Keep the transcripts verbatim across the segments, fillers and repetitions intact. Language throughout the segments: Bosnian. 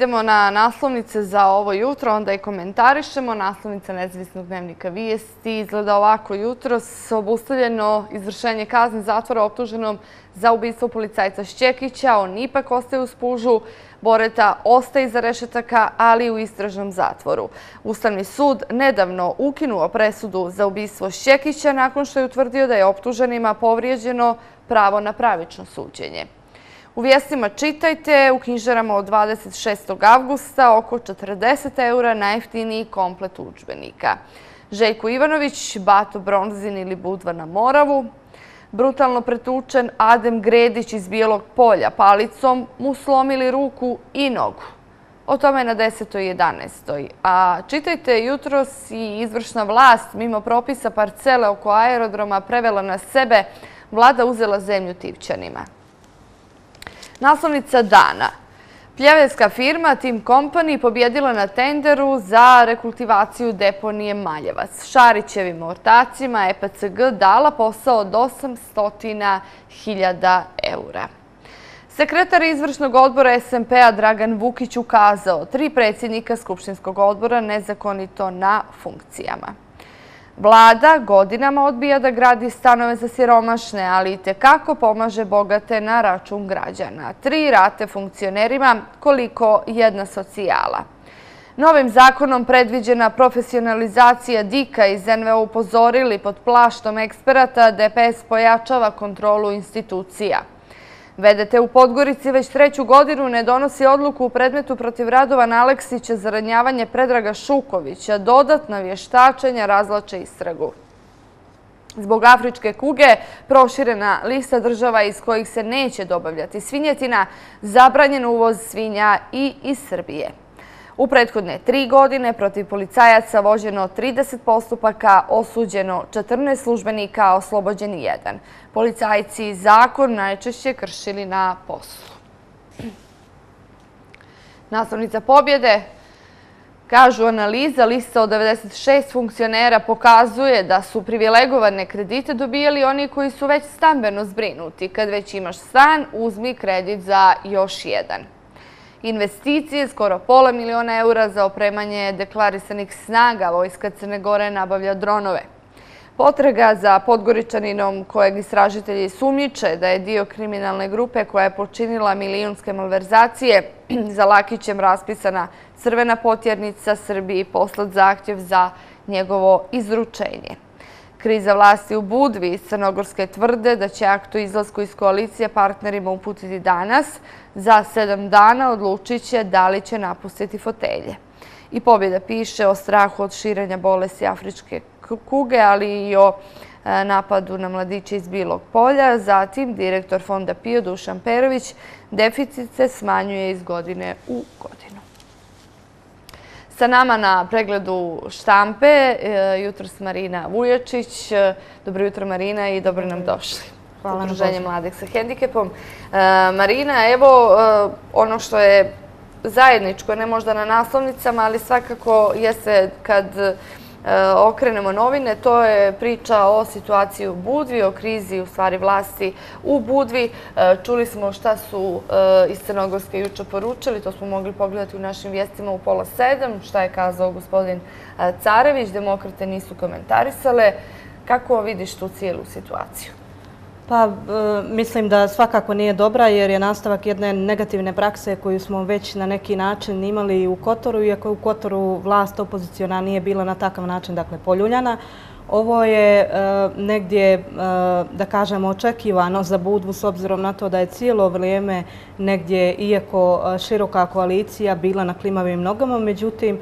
idemo na naslovnice za ovo jutro, onda i komentarišemo. Naslovnica Nezavisnog dnevnika Vijesti izgleda ovako: jutros obustavljeno izvršenje kazne zatvora optuženom za ubistvo policajca Šćekića. On ipak ostaje uz pužu. Boreta ostaje iza rešetaka, ali u istražnom zatvoru. Ustavni sud nedavno ukinuo presudu za ubistvo Šćekića nakon što je utvrdio da je optuženima povrijeđeno pravo na pravično suđenje. U vijestima čitajte: u knjižarama od dvadeset šestog avgusta oko četrdeset eura najjeftiniji komplet udžbenika. Željko Ivanović, Bato Bronzin ili Budva na Moravu. Brutalno pretučen Adem Gredić iz Bijelog Polja, palicom mu slomili ruku i nogu. O tome na desetoj i jedanaestoj. A čitajte: jutros i izvršna vlast mimo propisa parcele oko aerodroma prevela na sebe, vlada uzela zemlju Tivčanima. Naslovnica dana: pljeveljska firma Tim Company pobjedila na tenderu za rekultivaciju deponije Maljevac. Šarićevim ortacima E P C G dala posao od osamsto hiljada eura. Sekretar izvršnog odbora S M P-a Dragan Vukić ukazao: tri predsjednika Skupštinskog odbora nezakonito na funkcijama. Vlada godinama odbija da gradi stanove za siromašne, ali itekako pomaže bogate na račun građana. Tri rate funkcionerima, koliko jedna socijala. Novim zakonom predviđena profesionalizacija D I K-a iz N V O upozorili pod plaštom eksperata D P S pojačava kontrolu institucija. V D T u Podgorici već treću godinu ne donosi odluku u predmetu protiv Radovana Aleksića za ranjavanje Predraga Šukovića. Dodatna vještačenja razvlače istragu. Zbog afričke kuge proširena lista država iz kojih se neće dobavljati svinjetina, zabranjen uvoz svinja i iz Srbije. U prethodne tri godine protiv policajaca vođeno trideset postupaka, osuđeno četrnaest službenika, oslobođen jedan. Policajci zakon najčešće kršili na poslu. Naslovnica Pobjede: kažu analiza, lista od devedeset šest funkcionera pokazuje da su privilegovane kredite dobijali oni koji su već stambeno zbrinuti. Kad već imaš stan, uzmi kredit za još jedan. Investicije, skoro pola miliona eura za opremanje deklarisanih snaga. Vojska Crne Gore nabavlja dronove. Potraga za Podgoričaninom kojeg istražitelji sumnjiče da je dio kriminalne grupe koja je počinila milijunske malverzacije. Za Lakićem raspisana crvena potjernica, Srbiji poslat zahtjev za njegovo izručenje. Kriza vlasti u Budvi iz Crnogorske tvrde da će akt o izlasku iz koalicije partnerima uputiti danas. Za sedam dana odlučit će da li će napustiti fotelje. I Pobjeda piše o strahu od širenja bolesti afričke kuge, ali i o napadu na mladiće iz Bijelog Polja. Zatim, direktor Fonda PIO Dušan Perović: deficit se smanjuje iz godine u godinu. Sa nama na pregledu štampe jutros Marina Vujačić. Dobro jutro, Marina, i dobro nam došli. Hvala. Udruženje mladih sa hendikepom. Marina, evo ono što je zajedničko, ne možda na naslovnicama, ali svakako jeste kad okrenemo novine, to je priča o situaciji u Budvi, o krizi u stvari vlasti u Budvi. Čuli smo šta su iz Crnogorske juče poručili, to smo mogli pogledati u našim vijestima u pola sedam, šta je kazao gospodin Carević. Demokrate nisu komentarisale. Kako vidiš tu cijelu situaciju? Pa, mislim da svakako nije dobra jer je nastavak jedne negativne prakse koju smo već na neki način imali u Kotoru, iako u Kotoru vlast opoziciona nije bila na takav način, dakle, poljuljana. Ovo je negdje, da kažemo, očekivano za Budvu s obzirom na to da je cijelo vrijeme negdje, iako široka koalicija, bila na klimavim nogama. Međutim,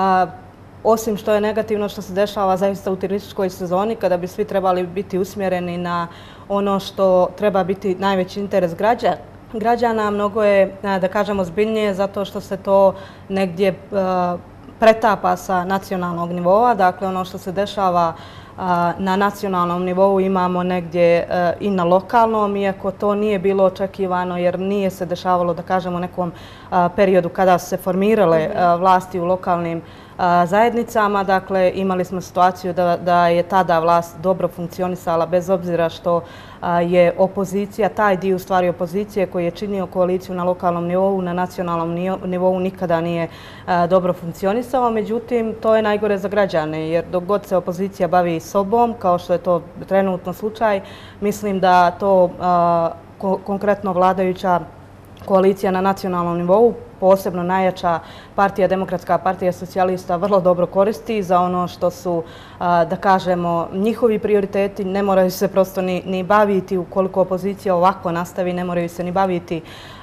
osim što je negativno što se dešava zaista u turističkoj sezoni, kada bi svi trebali biti usmjereni na ono što treba biti najveći interes građana, mnogo je, da kažemo, zbiljnije zato što se to negdje pretapa sa nacionalnog nivoa. Dakle, ono što se dešava na nacionalnom nivou imamo negdje i na lokalnom, iako to nije bilo očekivano jer nije se dešavalo, da kažemo, u nekom periodu kada su se formirale vlasti u lokalnim zajednicama. Dakle, imali smo situaciju da, da je tada vlast dobro funkcionisala bez obzira što je opozicija, taj dio u stvari opozicije koji je činio koaliciju na lokalnom nivou, na nacionalnom nivou nikada nije dobro funkcionisao. Međutim, to je najgore za građane jer dok god se opozicija bavi sobom, kao što je to trenutno slučaj, mislim da to konkretno vladajuća koalicija na nacionalnom nivou, posebno najjača partija, Demokratska partija socijalista, vrlo dobro koristi za ono što su, da kažemo, njihovi prioriteti. Ne moraju se prosto ni, ni baviti, ukoliko opozicija ovako nastavi, ne moraju se ni baviti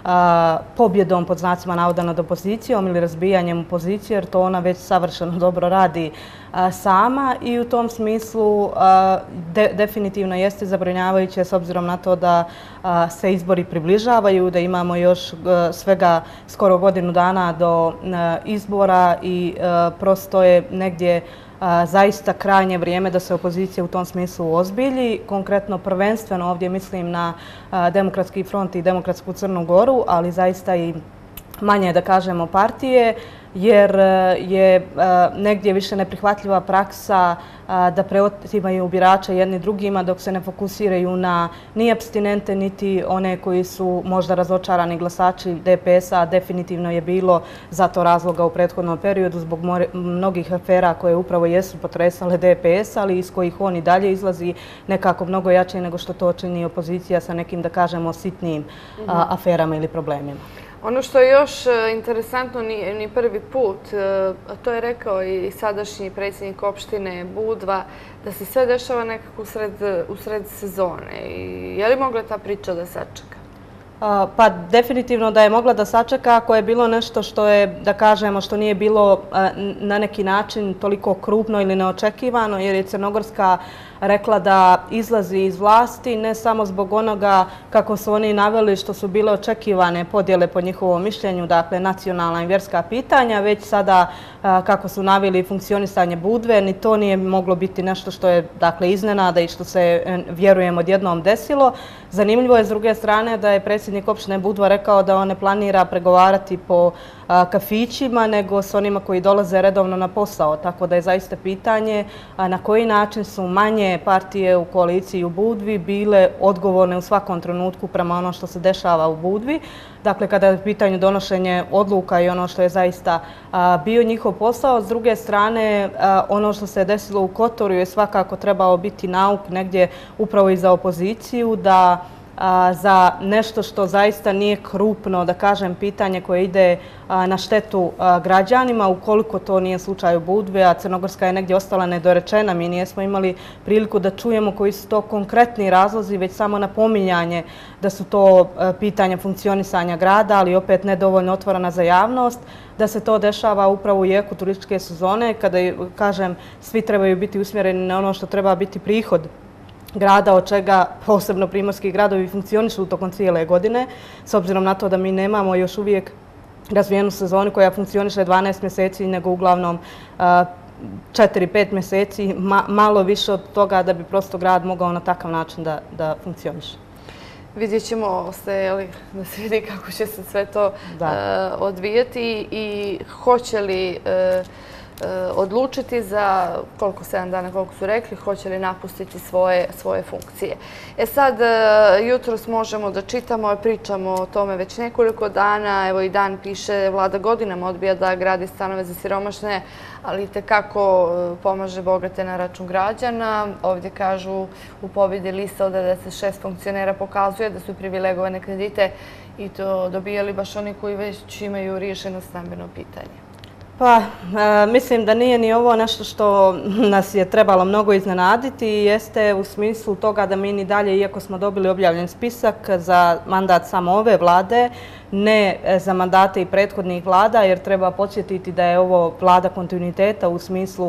pobjedom pod znacima navoda nad opozicijom ili razbijanjem opozicije, jer to ona već savršeno dobro radi sama i u tom smislu de, definitivno jeste zabrinjavajuće s obzirom na to da se izbori približavaju, da imamo još svega skoro godinu dana do izbora i prosto je negdje zaista krajnje vrijeme da se opozicija u tom smislu ozbilji. Konkretno prvenstveno ovdje mislim na Demokratski front i Demokratsku Crnu Goru, ali zaista i manje, da kažemo, partije, jer je negdje više neprihvatljiva praksa da preotimaju birače jedni drugima dok se ne fokusiraju na ni apstinente niti one koji su možda razočarani glasači D P S-a. Definitivno je bilo za to razloga u prethodnom periodu zbog mnogih afera koje upravo jesu potresale D P S, ali iz kojih on i dalje izlazi nekako mnogo jače nego što to čini opozicija sa nekim, da kažemo, sitnijim aferama ili problemima. Ono što je još interesantno, ni prvi put, to je rekao i sadašnji predsjednik opštine Budva, da se sve dešava nekako u sred sezone. Je li mogla ta priča da sačeka? Pa definitivno da je mogla da sačeka ako je bilo nešto što je, da kažemo, što nije bilo na neki način toliko krupno ili neočekivano, jer je Crnogorska rekla da izlazi iz vlasti ne samo zbog onoga kako su oni naveli što su bile očekivane podjele po njihovom mišljenju, dakle nacionalna i vjerska pitanja, već sada kako su naveli funkcionisanje Budve, ni to nije moglo biti nešto što je, dakle, iznenada i što se, vjerujem, odjednom desilo. Zanimljivo je s druge strane da je predsjednik opštine Budva rekao da on ne planira pregovarati po kafićima, nego s onima koji dolaze redovno na posao. Tako da je zaista pitanje na koji način su manje partije u koaliciji u Budvi bile odgovorne u svakom trenutku prema ono što se dešava u Budvi. Dakle, kada je u pitanju donošenje odluka i ono što je zaista bio njihov posao. S druge strane, ono što se desilo u Kotoru je svakako trebao biti nauk negdje upravo i za opoziciju, da za nešto što zaista nije krupno, da kažem, pitanje koje ide na štetu građanima, ukoliko to nije slučaj u Budvi, a Crnogorska je negdje ostala nedorečena. Mi nijesmo imali priliku da čujemo koji su to konkretni razlozi, već samo napominjanje da su to pitanja funkcionisanja grada, ali opet nedovoljno otvorena za javnost, da se to dešava upravo u jeku turističke sezone, kada, kažem, svi trebaju biti usmjereni na ono što treba biti prihod grada, od čega posebno primorski gradovi funkcionišu tokom cijele godine, s obzirom na to da mi nemamo još uvijek razvijenu sezonu koja funkcioniše dvanaest mjeseci, nego uglavnom četiri pet mjeseci, malo više od toga da bi prosto grad mogao na takav način da, da funkcioniše. Vidjet ćemo se, da se vidi kako će se sve to uh, odvijeti i hoće li uh, odlučiti za koliko sedam dana, koliko su rekli, hoće li napustiti svoje, svoje funkcije. E sad, jutros možemo da čitamo, pričamo o tome već nekoliko dana. Evo i Dan piše, vlada godinama odbija da gradi stanove za siromašne, ali tekako pomaže bogate na račun građana. Ovdje kažu u pobjedi lista od devedeset šest funkcionera pokazuje da su privilegovane kredite i to dobijali baš oni koji već imaju riješeno stambeno pitanje. Pa, e, mislim da nije ni ovo nešto što nas je trebalo mnogo iznenaditi. Jeste u smislu toga da mi ni dalje, iako smo dobili objavljen spisak za mandat samo ove vlade, ne za mandate i prethodnih vlada, jer treba podsjetiti da je ovo vlada kontinuiteta u smislu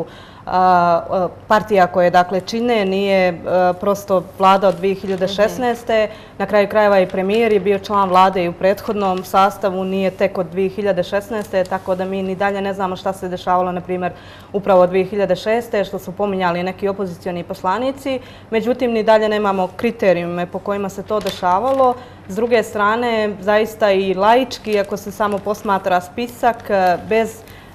a, partija koje, dakle, čine, nije a, prosto vlada od dvije hiljade šesnaeste. Na kraju krajeva i premijer je bio član vlade i u prethodnom sastavu, nije tek od dvije hiljade šesnaeste. Tako da mi ni dalje ne znamo šta se dešavalo, na primjer, upravo od dvije hiljade šeste. što su pominjali neki opozicioni poslanici. Međutim, ni dalje nemamo kriterijume po kojima se to dešavalo. S druge strane, zaista i laički, ako se samo posmatra spisak, bez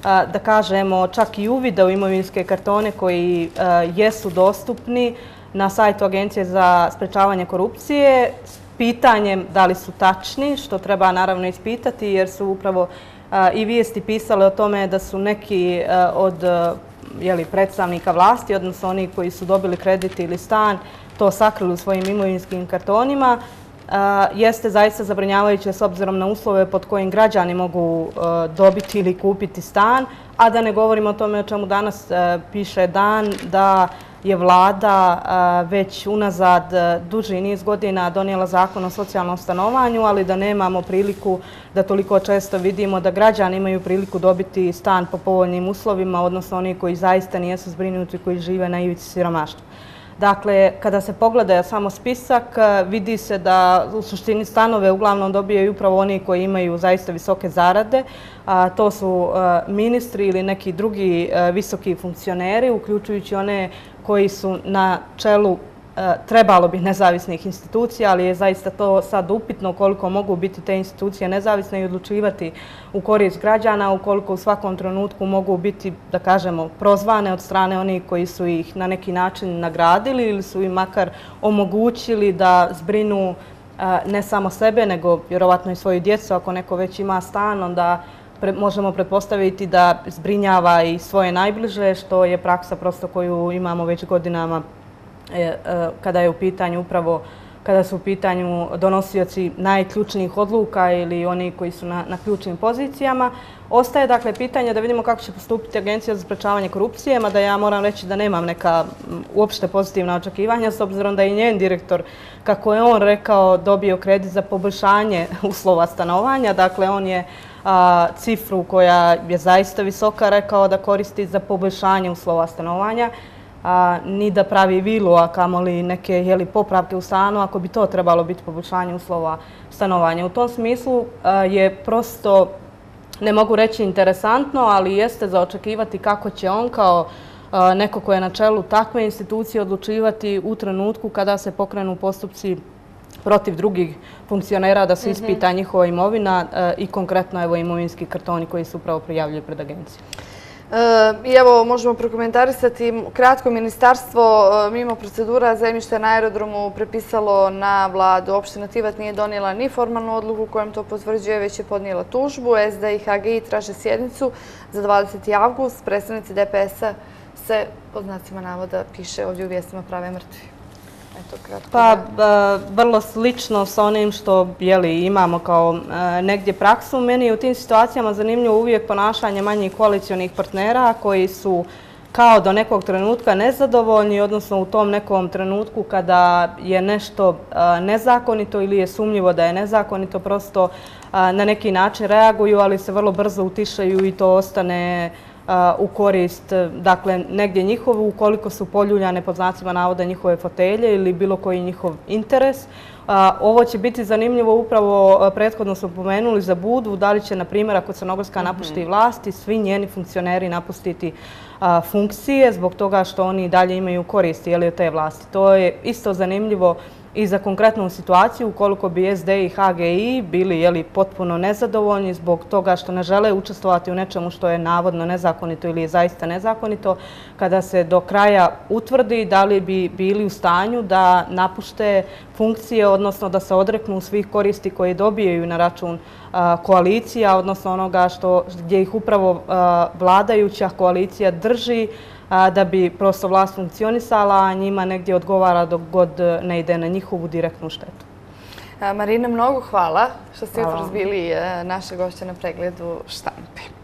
da kažemo, čak i uvida u imovinske kartone koji jesu dostupni na sajtu Agencije za sprečavanje korupcije s pitanjem da li su tačni, što treba naravno ispitati jer su upravo i vijesti pisale o tome da su neki od predstavnika vlasti, odnosno oni koji su dobili kredit ili stan, to sakrili u svojim imovinskim kartonima. Jeste zaista zabrinjavajuće s obzirom na uslove pod kojim građani mogu dobiti ili kupiti stan, a da ne govorimo o tome o čemu danas piše Dan, da je vlada već unazad duži niz godina donijela zakon o socijalnom stanovanju, ali da nemamo priliku da toliko često vidimo da građani imaju priliku dobiti stan po povoljnim uslovima, odnosno oni koji zaista nijesu zbrinuti, koji žive na ivici siromaštva. Dakle, kada se pogleda samo spisak, vidi se da u suštini stanove uglavnom dobijaju upravo oni koji imaju zaista visoke zarade. To su ministri ili neki drugi visoki funkcioneri, uključujući one koji su na čelu, trebalo bi, nezavisnih institucija, ali je zaista to sad upitno koliko mogu biti te institucije nezavisne i odlučivati u korist građana, ukoliko u svakom trenutku mogu biti, da kažemo, prozvane od strane onih koji su ih na neki način nagradili ili su im makar omogućili da zbrinu ne samo sebe, nego vjerovatno i svoju djecu. Ako neko već ima stan, onda možemo pretpostaviti da zbrinjava i svoje najbliže, što je praksa prosto koju imamo već godinama kada je u pitanju upravo kada su u pitanju donosioci najključnijih odluka ili oni koji su na, na ključnim pozicijama. Ostaje dakle pitanje da vidimo kako će postupiti Agencija za sprečavanje korupcije, mada ja moram reći da nemam neka uopšte pozitivna očekivanja s obzirom da je i njen direktor, kako je on rekao, dobio kredit za poboljšanje uslova stanovanja. Dakle, on je a, cifru koja je zaista visoka rekao da koristi za poboljšanje uslova stanovanja. A, ni da pravi vilu, a kamoli neke jeli, popravke u stanu, ako bi to trebalo biti poboljšanje uslova stanovanja. U tom smislu a, je prosto, ne mogu reći interesantno, ali jeste za očekivati kako će on kao a, neko ko je na čelu takve institucije odlučivati u trenutku kada se pokrenu postupci protiv drugih funkcionera da se ispita njihova imovina a, i konkretno evo, imovinski kartoni koji se upravo prijavljuju pred agencijom. I evo, možemo prokomentarisati kratko. Ministarstvo mimo procedura zemljišta na aerodromu prepisalo na vladu. Opština Tivat nije donijela ni formalnu odluku kojom to potvrđuje, već je podnijela tužbu. S D i H G I traže sjednicu za dvadeseti avgust. Predstavnici D P S-a se, pod znacima navoda, piše ovdje u vijestima, prave mrtvi. Pa, vrlo slično sa onim što imamo kao negdje praksu. Meni je u tim situacijama zanimljivo uvijek ponašanje manjih koalicionih partnera koji su kao do nekog trenutka nezadovoljni, odnosno u tom nekom trenutku kada je nešto nezakonito ili je sumnjivo da je nezakonito, prosto na neki način reaguju, ali se vrlo brzo utišaju i to ostane u korist, dakle, negdje njihovu, ukoliko su poljuljane pod znacima navoda njihove fotelje ili bilo koji njihov interes. Ovo će biti zanimljivo, upravo prethodno smo pomenuli za Budvu, da li će, na primjer, ako Crnogorska napusti vlasti, svi njeni funkcioneri napustiti funkcije zbog toga što oni dalje imaju koristi od te vlasti. To je isto zanimljivo i za konkretnu situaciju, ukoliko bi S D i H G I bili potpuno nezadovoljni zbog toga što ne žele učestvovati u nečemu što je navodno nezakonito ili je zaista nezakonito, kada se do kraja utvrdi da li bi bili u stanju da napušte funkcije, odnosno da se odreknu svih koristi koje dobijaju na račun koalicija, odnosno onoga što, gdje ih upravo vladajuća koalicija drži da bi prosto vlast funkcionisala, a njima negdje odgovara dok god ne ide na njihovu direktnu štetu. Marina, mnogo hvala što ste jutros bili naša gošća na pregledu štampe.